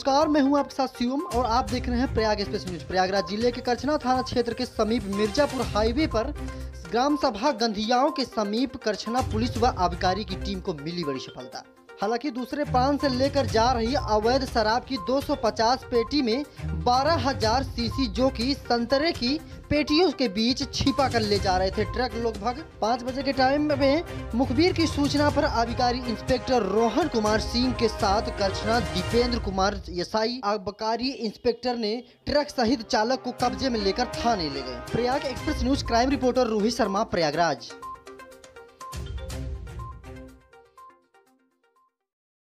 नमस्कार, मैं हूं आपके साथ शिवम और आप देख रहे हैं प्रयाग एक्सप्रेस न्यूज। प्रयागराज जिले के करछना थाना क्षेत्र के समीप मिर्जापुर हाईवे पर ग्राम सभा गंधियाओं के समीप करछना पुलिस व आबकारी की टीम को मिली बड़ी सफलता। हालांकि दूसरे प्रांत से लेकर जा रही अवैध शराब की 250 पेटी में 12,000 सीसी जो कि संतरे की पेटियों के बीच छिपा कर ले जा रहे थे ट्रक। लगभग 5 बजे के टाइम में मुखबिर की सूचना पर आबकारी इंस्पेक्टर रोहन कुमार सिंह के साथ करछना दीपेंद्र कुमार यसाई आबकारी इंस्पेक्टर ने ट्रक सहित चालक को कब्जे में लेकर थाने ले गए। Prayag express news crime reporter Rohit Sharma, Prayagraj.